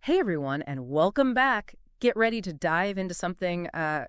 Hey everyone, and welcome back. Get ready to dive into something,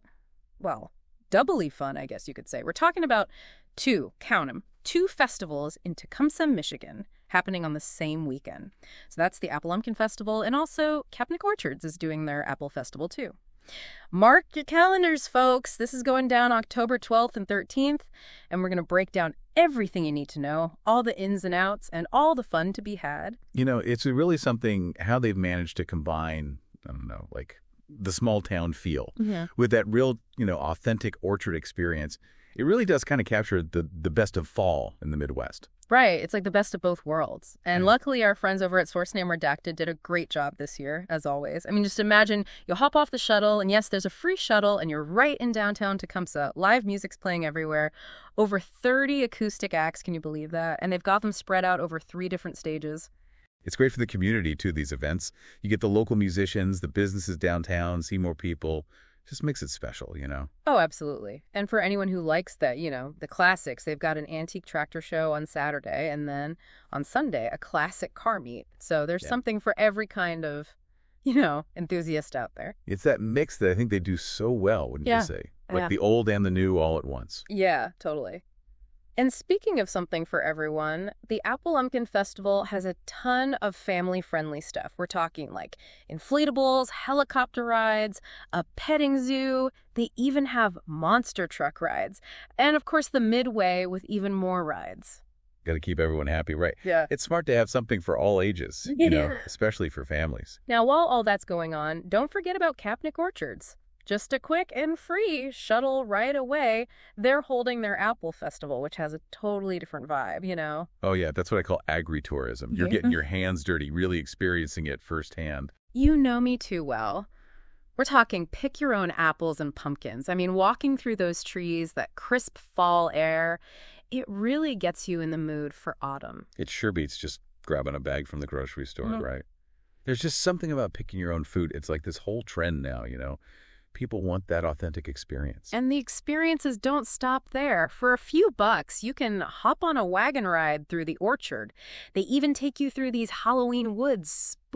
well, doubly fun, I guess you could say. We're talking about count 'em, two festivals in Tecumseh, Michigan, happening on the same weekend. So that's the Appleumpkin Festival, and also Kapnick Orchards is doing their Apple Festival too. Mark your calendars, folks. This is going down October 12th and 13th, and we're going to break down everything you need to know, all the ins and outs, and all the fun to be had. It's really something how they've managed to combine, I don't know, like the small town feel with that real, authentic orchard experience. It really does kind of capture the best of fall in the Midwest. Right. It's like the best of both worlds. And luckily, our friends over at Source Name Redacted did a great job this year, as always. I mean, just imagine you'll hop off the shuttle, and yes, there's a free shuttle, and you're right in downtown Tecumseh. Live music's playing everywhere. Over 30 acoustic acts, can you believe that? And they've got them spread out over 3 different stages. It's great for the community, too, these events. You get the local musicians, the businesses downtown, see more people. Just makes it special, Oh, absolutely. And for anyone who likes that, the classics, they've got an antique tractor show on Saturday, and then on Sunday, a classic car meet. So there's something for every kind of, enthusiast out there. It's that mix that I think they do so well, wouldn't you say? Like the old and the new all at once. Yeah, totally. And speaking of something for everyone, the Appleumpkin Festival has a ton of family-friendly stuff. We're talking like inflatables, helicopter rides, a petting zoo. They even have monster truck rides. And of course, the Midway with even more rides. Got to keep everyone happy, right? Yeah. It's smart to have something for all ages, especially for families. Now, while all that's going on, don't forget about Kapnick Orchards. Just a quick and free shuttle right away. They're holding their Apple Festival, which has a totally different vibe, Oh, yeah. That's what I call agritourism. You're getting your hands dirty, really experiencing it firsthand. You know me too well. We're talking pick your own apples and pumpkins. I mean, walking through those trees, that crisp fall air, it really gets you in the mood for autumn. It sure beats just grabbing a bag from the grocery store, right? There's just something about picking your own food. It's like this whole trend now, People want that authentic experience. And the experiences don't stop there. For a few bucks, you can hop on a wagon ride through the orchard. They even take you through these Halloween woods.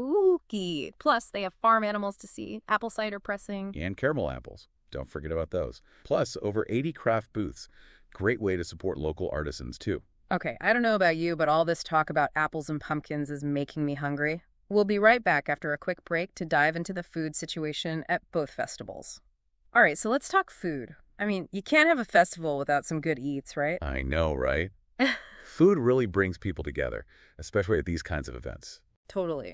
Spooky. Plus, they have farm animals to see, apple cider pressing. And caramel apples. Don't forget about those. Plus, over 80 craft booths. Great way to support local artisans, too. Okay, I don't know about you, but all this talk about apples and pumpkins is making me hungry. We'll be right back after a quick break to dive into the food situation at both festivals. All right, so let's talk food. I mean, you can't have a festival without some good eats, right? I know, right? Food really brings people together, especially at these kinds of events. Totally.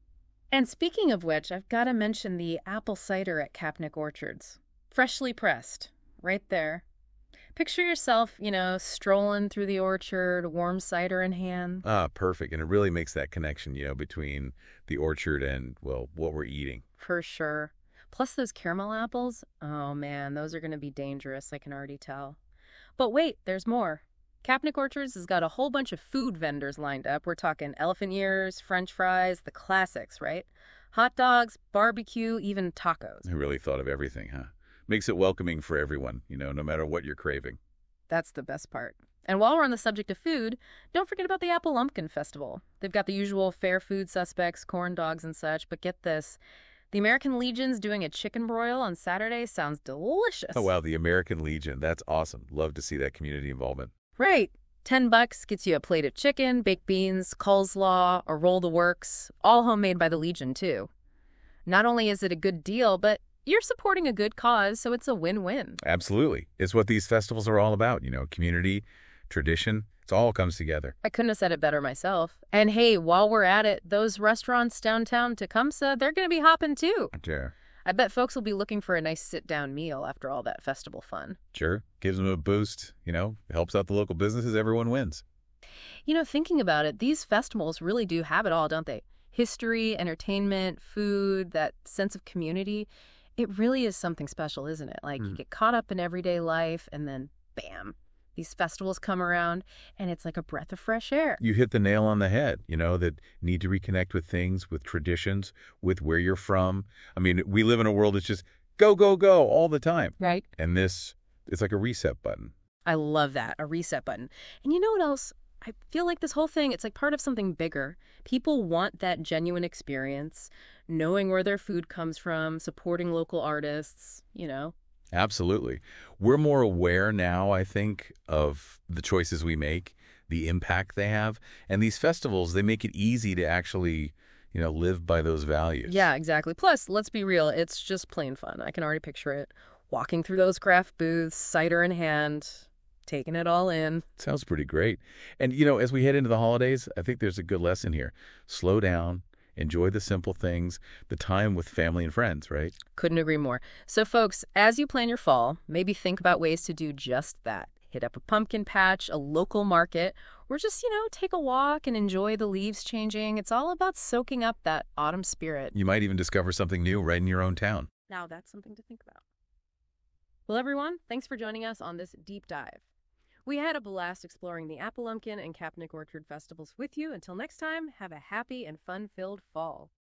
And speaking of which, I've got to mention the apple cider at Kapnick Orchards. Freshly pressed, right there. Picture yourself, strolling through the orchard, warm cider in hand. Ah, perfect. And it really makes that connection, between the orchard and, well, what we're eating. For sure. Plus those caramel apples. Oh, man, those are going to be dangerous, I can already tell. But wait, there's more. Kapnick Orchards has got a whole bunch of food vendors lined up. We're talking elephant ears, French fries, the classics, right? Hot dogs, barbecue, even tacos. I really thought of everything, huh? Makes it welcoming for everyone, no matter what you're craving. That's the best part. And while we're on the subject of food, don't forget about the Appleumpkin Festival. They've got the usual fair food suspects, corn dogs and such, but get this. The American Legion's doing a chicken broil on Saturday. Sounds delicious. Oh, wow, the American Legion. That's awesome. Love to see that community involvement. Right. $10 gets you a plate of chicken, baked beans, coleslaw, a roll the works, all homemade by the Legion, too. Not only is it a good deal, but you're supporting a good cause, so it's a win-win. Absolutely. It's what these festivals are all about, community, tradition. It all comes together. I couldn't have said it better myself. And hey, while we're at it, those restaurants downtown Tecumseh, they're going to be hopping too. Sure. I bet folks will be looking for a nice sit-down meal after all that festival fun. Sure. Gives them a boost, helps out the local businesses. Everyone wins. Thinking about it, these festivals really do have it all, don't they? History, entertainment, food, that sense of community. It really is something special, isn't it? Like, you get caught up in everyday life, and then, bam, these festivals come around, and it's like a breath of fresh air. You hit the nail on the head, that need to reconnect with things, with traditions, with where you're from. I mean, we live in a world that's just go, go, go all the time. Right. And it's like a reset button. I love that, a reset button. And you know what else? I feel like this whole thing, it's like part of something bigger. People want that genuine experience. knowing where their food comes from, supporting local artists, you know. Absolutely. We're more aware now, I think, of the choices we make, the impact they have. And these festivals, they make it easy to actually, live by those values. Yeah, exactly. Plus, let's be real, it's just plain fun. I can already picture it. Walking through those craft booths, cider in hand, taking it all in. Sounds pretty great. And, as we head into the holidays, I think there's a good lesson here. Slow down. Enjoy the simple things, the time with family and friends, right? Couldn't agree more. So, folks, as you plan your fall, maybe think about ways to do just that. Hit up a pumpkin patch, a local market, or just, take a walk and enjoy the leaves changing. It's all about soaking up that autumn spirit. You might even discover something new right in your own town. Now that's something to think about. Well, everyone, thanks for joining us on this deep dive. We had a blast exploring the Appleumpkin and Kapnick Orchard festivals with you. Until next time, have a happy and fun-filled fall.